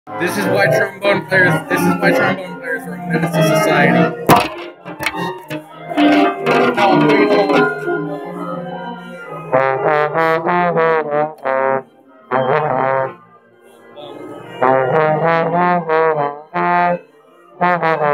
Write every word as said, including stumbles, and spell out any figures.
This is why trombone players. This is why trombone players are a menace to society. No, I'm doing it all.